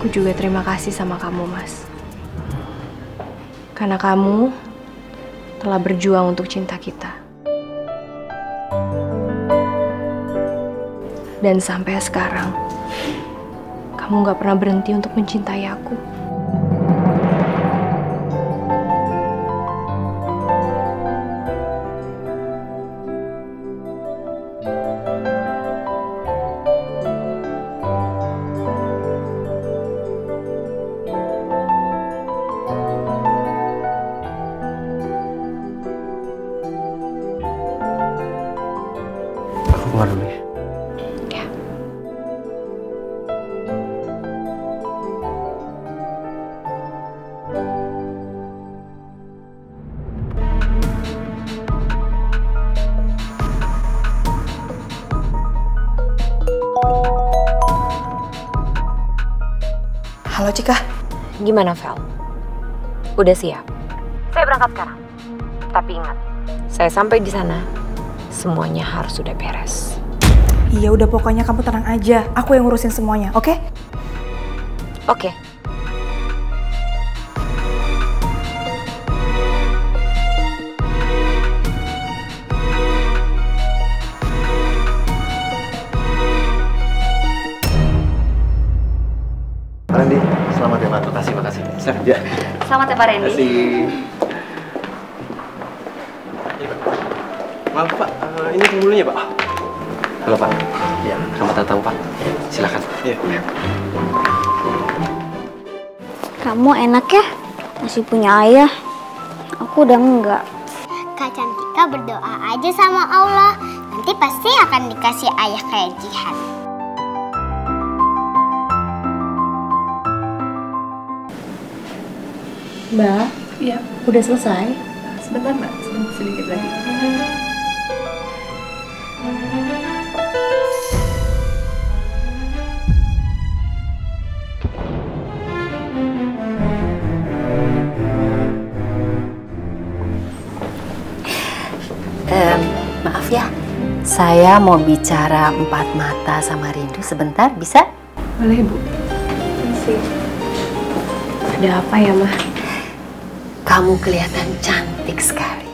Aku juga terima kasih sama kamu, Mas. Karena kamu telah berjuang untuk cinta kita. Dan sampai sekarang, kamu gak pernah berhenti untuk mencintai aku. Aku keluar dulu ya. Ya. Halo Cika. Gimana, Vel? Udah siap? Saya berangkat sekarang. Tapi ingat, saya sampai di sana, semuanya harus sudah beres. Iya udah pokoknya kamu tenang aja. Aku yang ngurusin semuanya, oke? Oke. Pak Randy, selamat ya Pak. Makasih. Sir, ya. Selamat ya Pak Randy. Makasih. Maaf Pak, ini penghulunya Pak. Halo Pak. Ya, selamat datang Pak. Silakan. Iya. Kamu enak ya, masih punya ayah. Aku udah enggak. Kak Cantika berdoa aja sama Allah. Nanti pasti akan dikasih ayah kayak Jihan. Mbak, Iya. udah selesai? Sebentar Mbak, sedikit lagi. Maaf ya, saya mau bicara empat mata sama Rindu sebentar, bisa? Boleh, Bu. Ada apa ya, Mah? Kamu kelihatan cantik sekali.